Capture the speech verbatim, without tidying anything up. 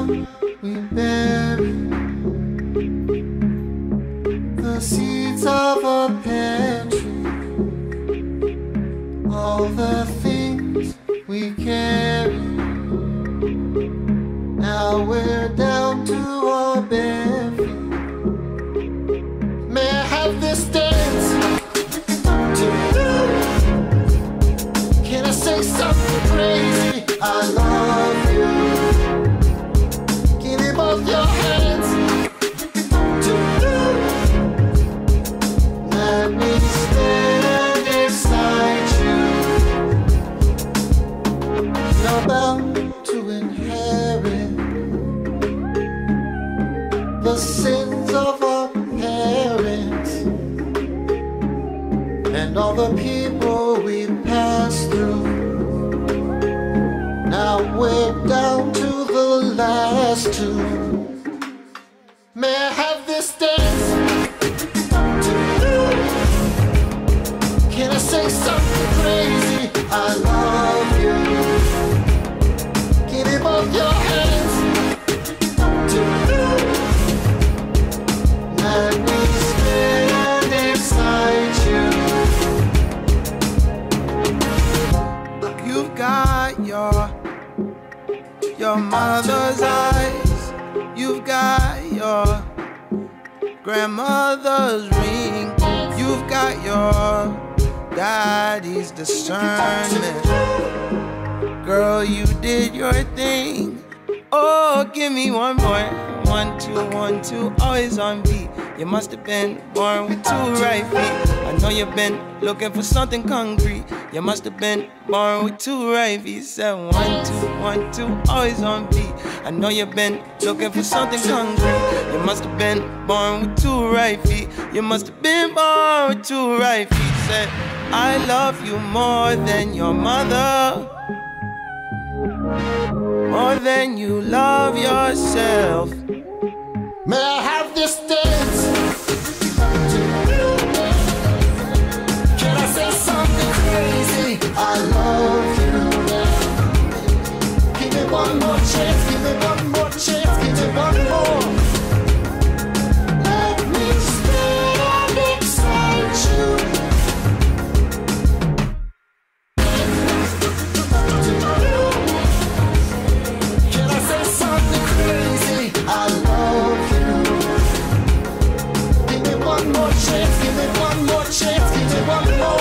we bury the seeds of a pear tree, all the things we carry. Now we're down to our bare feet. May I have this dance to you? Can I say something crazy? I love you. Give me both your hands to you. Let me stand beside you. You're bound to inherit the sins of our parents and all the people we passed through. Now we're down to the last two. May I have this dance to you? Can I say something crazy? I love you. Give me both your hands to you. Let me stand beside you. You've got your your mother's eyes. You've got your grandmother's ring. You've got your daddy's discernment. Girl, you did your thing. Oh, give me one more. One, two, one, two, always on beat. You must have been born with two right feet. I know you've been looking for something concrete. You must have been born with two right feet. Said one, two, one, two, always on beat. I know you've been looking for something concrete. You must have been born with two right feet. You must have been born with two right feet. Said, I love you more than your mother, more than you love yourself. May I have this dance? Can I say something crazy? I love you. Give me one more chance, give me one more chance, give me one more. Let me stand beside you. Can I say something crazy? I love you. Give me one more chance, give me one more chance, give me one more.